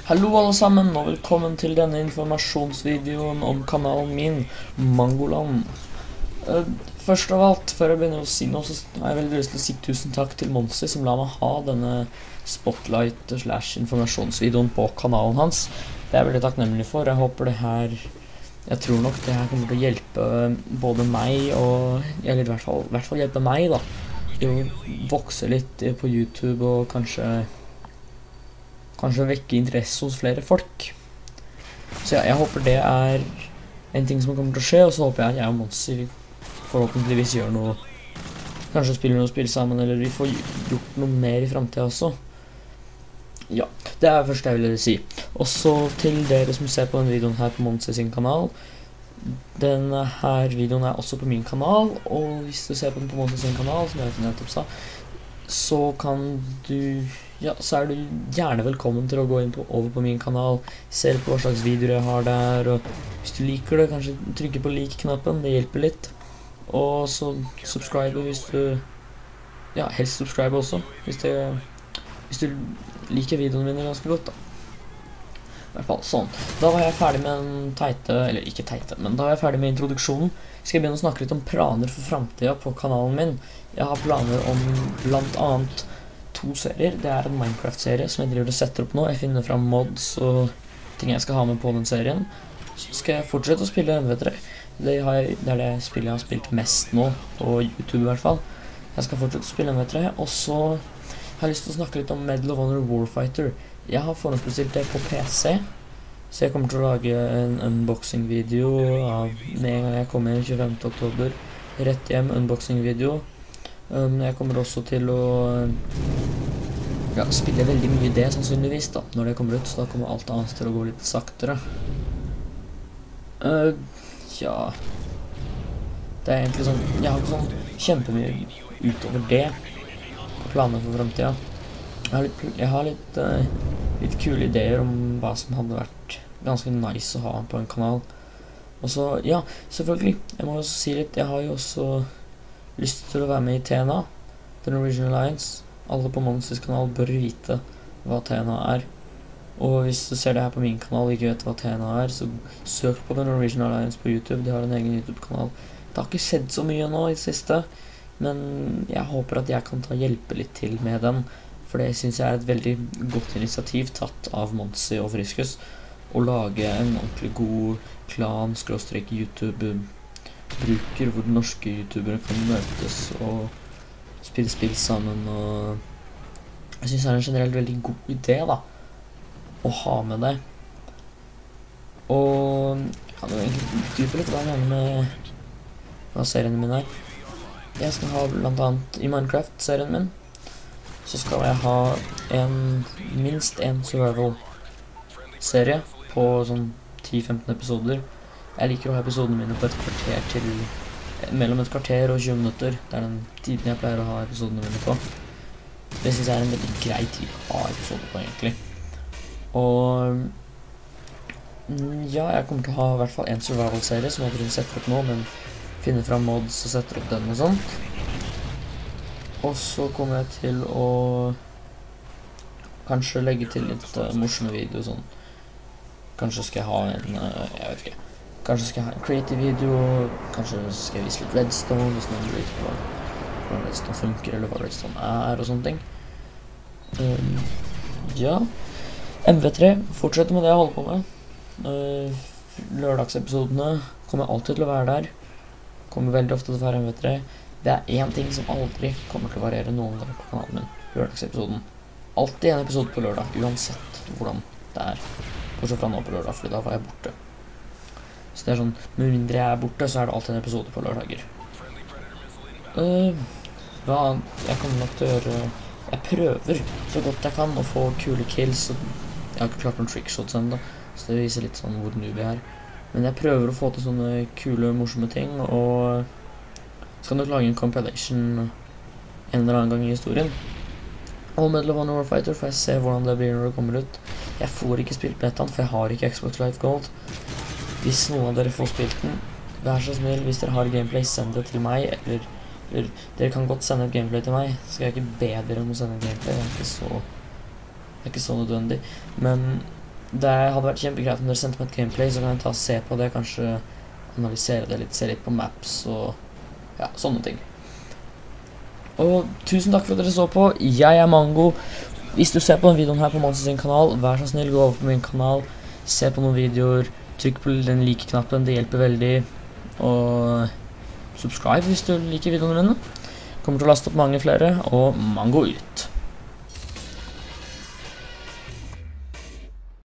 Hallo alle sammen, og velkommen til denne informasjonsvideoen om kanalen min, Mangoland. Først av alt, før jeg begynner å si noe, så har jeg veldig lyst til å si tusen takk til Monsi som la meg ha denne spotlight/informasjonsvideoen på kanalen hans. Det er jeg veldig takknemlig for. Jeg håper det her, jeg tror nok det her kommer til å hjelpe både meg og, eller i hvert fall hjelpe meg da, i å vokse litt på YouTube og kanskje vekke interesse hos flere folk. Så ja, jeg håper det er en ting som kommer til å skje, og så håper jeg at jeg og Monsi forhåpentligvis gjør noe, kanskje spiller noe spill sammen, eller vi får gjort noe mer i fremtiden også. Ja, det er det første jeg ville si. Og så til dere som ser på denne videoen her på Monsi sin kanal, denne her videoen er også på min kanal, og hvis du ser på den på Monsi sin kanal, som jeg nettopp sa, så kan du, ja, så er du gjerne velkommen til å gå inn over på min kanal, se på hva slags videoer jeg har der, og hvis du liker det, kanskje trykke på like-knappen, det hjelper litt. Og så subscribe hvis du, ja, helst subscribe også, hvis du liker videoene mine ganske godt da. I hvert fall sånn. Da var jeg ferdig med den teite, eller ikke teite, men da var jeg ferdig med introduksjonen. Skal jeg begynne å snakke litt om planer for fremtiden på kanalen min. Jeg har planer om blant annet 2 serier. Det er en Minecraft-serie som jeg driver og setter opp nå. Jeg finner fram mods og ting jeg skal ha med på den serien. Så skal jeg fortsette å spille MV3. Det er det spillet jeg har spilt mest nå, på YouTube i hvert fall. Jeg skal fortsette å spille MV3, og så har jeg lyst til å snakke litt om Medal of Honor Warfighter. Jeg har forhåndsbestilt det på PC, så jeg kommer til å lage en unboxing-video med en gang jeg kommer 25. oktober. Rett hjem, unboxing-video. Jeg kommer også til å spille veldig mye det sannsynligvis da, når det kommer ut, så da kommer alt annet til å gå litt saktere. Ja, det er egentlig sånn, jeg har ikke sånn kjempemye utover det på planer for fremtiden. Jeg har litt kule ideer om hva som hadde vært ganske nice å ha på en kanal. Og så, ja, selvfølgelig, jeg må også si litt, jeg har jo også lyst til å være med i TNA, The Norwegian Alliance. Alle på Monsis kanal bør vite hva TNA er. Og hvis du ser det her på min kanal og ikke vet hva TNA er, så søk på The Norwegian Alliance på YouTube. De har en egen YouTube-kanal. Det har ikke skjedd så mye nå i det siste, men jeg håper at jeg kan hjelpe litt til med den. For det synes jeg er et veldig godt initiativ tatt av Monsi og Friskus, å lage en ordentlig god klan/YouTube-bruker hvor norske youtubere kan møtes og spille spill sammen. Og jeg synes det er en generelt veldig god idé da, å ha med det. Og jeg kan jo egentlig utdype litt hva jeg mener med hva seriene mine er. Jeg skal ha blant annet i Minecraft-serien min, så skal jeg ha minst en survival-serie på sånn 10-15 episoder. Jeg liker å ha episodene mine på mellom et kvarter og 20 minutter. Det er den tiden jeg pleier å ha episodene mine på. Det synes jeg er en veldig grei tid å ha episoder på egentlig. Og ja, jeg kommer til å ha i hvert fall en survival-serie som jeg driver setter opp nå, men finner fram mods og setter opp den og sånt. Og så kommer jeg til å kanskje legge til litt morsomme videoer sånn. Kanskje skal jeg ha jeg vet ikke. Kanskje skal jeg ha en creative video, kanskje skal jeg vise litt Redstone, hvis noen lurer på hvordan Redstone funker, eller hva Redstone er og sånne ting. Ja, MV3, fortsett med det jeg holder på med. Lørdagsepisodene kommer alltid til å være der. Kommer veldig ofte til å være MV3. Det er en ting som aldri kommer til å variere noen gang på kanalen min, lørdagsepisoden. Alltid en episode på lørdag, uansett hvordan det er. Bortsett fra nå på lørdag, fordi da var jeg borte. Så det er sånn, med mindre jeg er borte, så er det alltid en episode på lørdager. Hva annet jeg kommer nok til å gjøre? Jeg prøver så godt jeg kan å få kule kills. Jeg har ikke klart noen trickshots enda, så det viser litt sånn hvor noob jeg er. Men jeg prøver å få til sånne kule, morsomme ting, og skal nok lage en compilation en eller annen gang i historien. Og Medal of Honor Warfighter får jeg se hvordan det blir når det kommer ut. Jeg får ikke spilt betaen, for jeg har ikke Xbox Live Gold. Hvis noen av dere får spilt den, vær så snill, hvis dere har gameplay, send det til meg, eller dere kan godt sende et gameplay til meg. Skal jeg ikke be dere om å sende et gameplay, det er ikke så nødvendig. Men Det hadde vært kjempegreit om dere sendte meg et gameplay, så kan jeg ta og se på det, kanskje analysere det litt, se litt på maps og ja, sånne ting. Og tusen takk for at dere så på. Jeg er Mango. Hvis du ser på denne videoen her på Monster sin kanal, vær så snill, gå over på min kanal, se på noen videoer, trykk på den like-knappen, det hjelper veldig, og subscribe hvis du liker videoene mine. Kommer til å laste opp mange flere, og Mango ut.